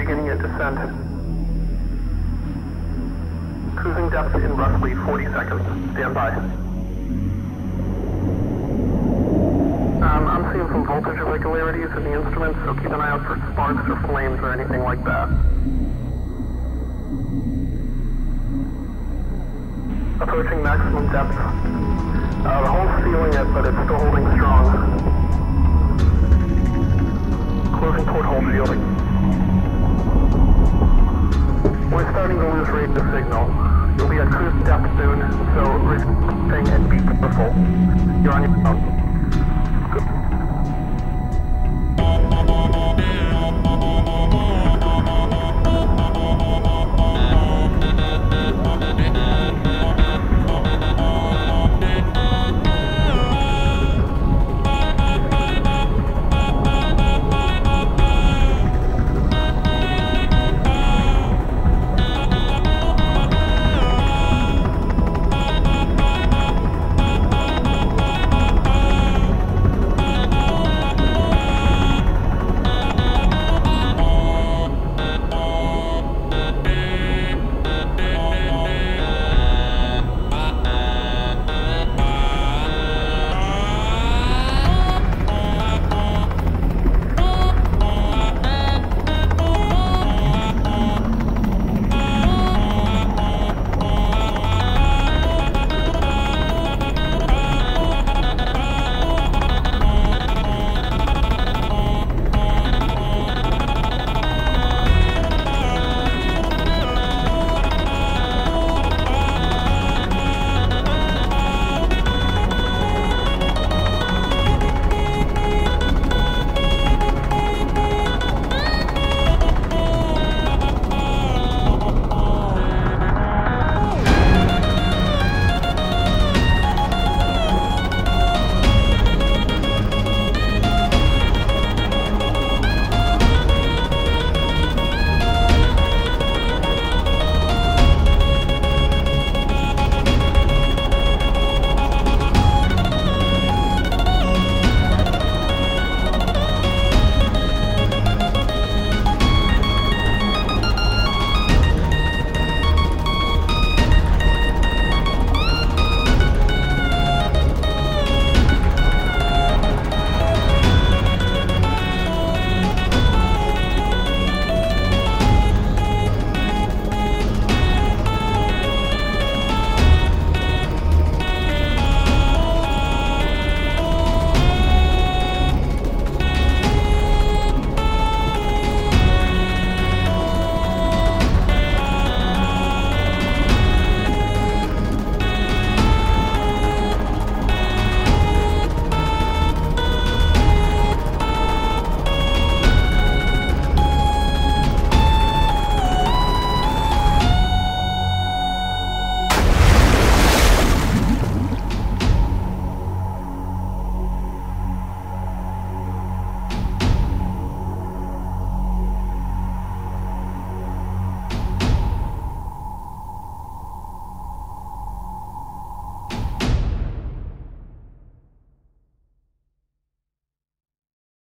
beginning your descent. Cruising depth in roughly 40 seconds. Stand by. I'm seeing some voltage irregularities in the instruments, so keep an eye out for sparks or flames or anything like that. Approaching maximum depth. The hull's feeling it, but it's still holding strong. Closing port hull shielding. We're starting to lose radio signal. You'll be at cruise depth soon, so respecting and be careful. You're on your own.